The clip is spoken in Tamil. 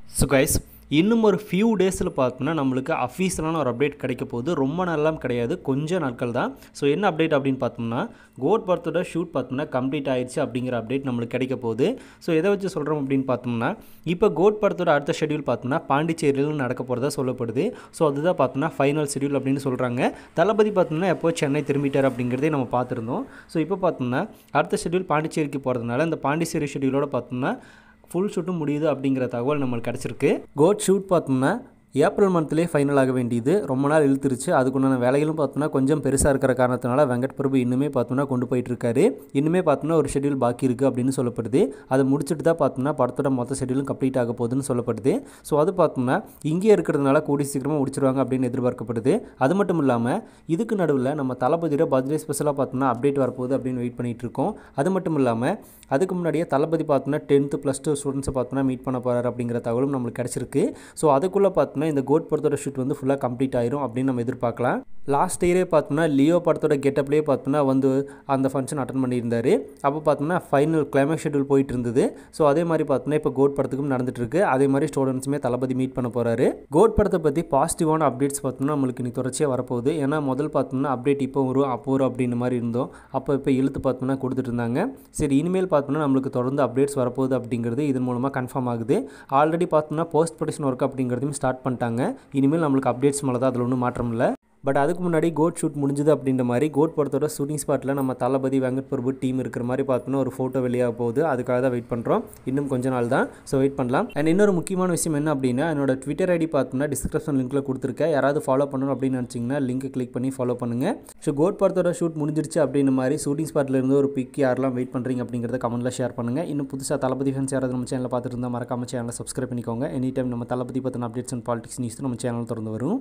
ஸோ கைஸ் இன்னும் ஒரு ஃபியூ டேஸில் பார்த்தோம்னா நம்மளுக்கு அஃபீஷியலான ஒரு அப்டேட் கிடைக்க போகுது. ரொம்ப நாளெலாம் கிடையாது, கொஞ்சம் நாட்கள் தான். ஸோ என்ன அப்டேட் அப்படின்னு பார்த்தோம்னா கோட் படத்தோட ஷூட் பார்த்தோம்னா கம்ப்ளீட் ஆயிடுச்சு அப்படிங்கிற அப்டேட் நம்மளுக்கு கிடைக்க போகுது. ஸோ எதை வச்சு சொல்கிறோம் அப்படின்னு பார்த்தோம்னா இப்போ கோட் படத்தோட அடுத்த ஷெடியூல் பார்த்தோம்னா பாண்டிச்சேரியில் நடக்க போகிறதா சொல்லப்படுது. ஸோ அதுதான் பார்த்தோம்னா ஃபைனல் ஷெடியூல் அப்படின்னு சொல்கிறாங்க. தளபதி பார்த்தோம்னா எப்போ சென்னை திரும்பிட்டார் அப்படிங்கிறதே நம்ம பார்த்துருந்தோம். ஸோ இப்போ பார்த்தோம்னா அடுத்த ஷெடியூல் பாண்டிச்சேரிக்கு போகிறதுனால இந்த பாண்டிச்சேரி ஷெடியூலோட பார்த்தோம்னா ஃபுல் ஷூட்டும் முடியுது அப்படிங்கிற தகவல் நம்மளுக்கு கிடச்சிருக்கு. கோட் ஷூட் பார்த்தோம்னா ஏப்ரல் மந்த்லேயே ஃபைனல் ஆக வேண்டியது, ரொம்ப நாள் இழுத்துருச்சு. அதுக்குண்டான வேலைகளும் பார்த்தோம்னா கொஞ்சம் பெருசாக இருக்கிற காரணத்தினால வெங்கட் பிரபு இன்னுமே பார்த்தோம்னா கொண்டு போயிட்டுருக்காரு. இன்னுமே பார்த்தோம்னா ஒரு ஷெடியூல் பாக்கி இருக்குது அப்படின்னு சொல்லப்படுது. அதை முடிச்சுட்டு தான் பார்த்தோம்னா படத்தோட மொத்த ஷெடியூலும் கம்ப்ளீட் ஆக போகுதுன்னு சொல்லப்படுது. ஸோ அது பார்த்தோம்னா இங்கே இருக்கிறதுனால கூடி சீக்கிரமாக முடிச்சிருவாங்க அப்படின்னு எதிர்பார்க்கப்படுது. அது மட்டும் இல்லாமல் இதுக்கு நடுவில் நம்ம தளபதியோட பர்த்டே ஸ்பெஷலாக பார்த்தோம்னா அப்டேட் வரப்போகுது அப்படின்னு வெயிட் பண்ணிகிட்டு இருக்கோம். அது மட்டும் இல்லாமல் அதுக்கு முன்னாடியே தளபதி பார்த்தோம்னா 10th +2 ஸ்டூடெண்ட்ஸை பார்த்தோம்னா மீட் பண்ண போகிறார் அப்படிங்கிற தகவலும் நம்மளுக்கு கிடச்சிருக்கு. ஸோ அதுக்குள்ளே பார்த்தோம்னா இந்த கோட் படத்தோட ஷூட் வந்து ஃபுல்லாக கம்ப்ளீட் ஆயிரும் அப்படின்னு நம்ம எதிர்பார்க்கலாம். லாஸ்ட் இயரே பார்த்தோம்னா லியோ படத்தோட கெட்டப்லேயே பார்த்தோம்னா வந்து அந்த ஃபங்க்ஷன் அட்டன் பண்ணியிருந்தார். அப்போ பார்த்தோம்னா ஃபைனல் கிளைமேக்ஸ் ஷெடியூல் போயிட்டு இருந்தது. ஸோ அதே மாதிரி பார்த்தோம்னா இப்போ கோட் படத்துக்கும் நடந்துட்டு இருக்கு. அதே மாதிரி ஸ்டூடெண்ட்ஸுமே தளபதி மீட் பண்ண போகிறாரு. கோட் படத்தை பற்றி பாசிட்டிவான அப்டேட்ஸ் பார்த்தோம்னா நம்மளுக்கு இன்னைக்கு தொடர்ச்சியாக வரப்போகுது. ஏன்னா முதல் பார்த்தோம்னா அப்டேட் இப்போ வரும் அப்போ வரும் அப்படின்ற மாதிரி இருந்தோம். இப்போ இழுத்து பார்த்தோம்னா கொடுத்துட்டு இருந்தாங்க. சரி, இனிமேல் பார்த்தோம்னா நம்மளுக்கு தொடர்ந்து அப்டேட்ஸ் வரப்போகுது அப்படிங்கிறது இதன் மூலமாக கன்ஃபார்ம் ஆகுது. ஆல்ரெடி பார்த்தோம்னா போஸ்ட் ப்ரொடக்ஷன் ஒர்க் அப்படிங்கிறதையும் ஸ்டார்ட் பண்ணிட்டாங்க. இனிமேல் நம்மளுக்கு அப்டேட்ஸ் மேலே தான் அதில் ஒன்றும் மாற்றம் இல்லை. பட் அதுக்கு முன்னாடி கோட் ஷூட் முடிஞ்சது அப்படின்ற மாதிரி கோட் படத்தோட ஷூட்டிங் ஸ்பாட்டில் நம்ம தளபதி வெங்கட் பிரபு டீம் இருக்கிற மாதிரி பார்த்தோன்னா ஒரு ஃபோட்டோ வெளியாக போகுது. அதுக்காக தான் வெயிட் பண்ணுறோம். இன்னும் கொஞ்ச நாள் தான். ஸோ வெயிட் பண்ணலாம். அண்ட் இன்னொரு முக்கியமான விஷயம் என்ன அப்படின்னா என்னோட ட்விட்டர் ஐடி பார்த்தோம்னா டிஸ்கிரிப்ஷன் லிங்க்கில் கொடுத்துருக்கேன். யாராவது ஃபாலோ பண்ணணும் அப்படின்னு நினச்சிங்கன்னா லிங்க் கிளிக் பண்ணி ஃபாலோ பண்ணுங்கள். ஸோ கோட் படத்தோட ஷூட் முடிஞ்சிருச்சு அப்படின்ற மாதிரி ஷூட்டிங் ஸ்பாட்டில் இருந்து ஒரு பிக் யாரெல்லாம் வெயிட் பண்ணுறீங்க அப்படிங்கிறத கமெண்ட்டில் ஷேர் பண்ணுங்கள். இன்னும் புதுசாக தளபதி ஃபேன்ஸ் யாராவது நம்ம சேனலில் பார்த்துட்டு இருந்தால் மறக்காம சேனலை சப்ஸ்கிரைப் பண்ணிக்கோங்க. எனி டைம் நம்ம தளபதி பற்றின அப்டேட்ஸ் அண்ட் பாலிடிக்ஸ் நியூஸ் நம்ம சேனல் திறந்து வரும்.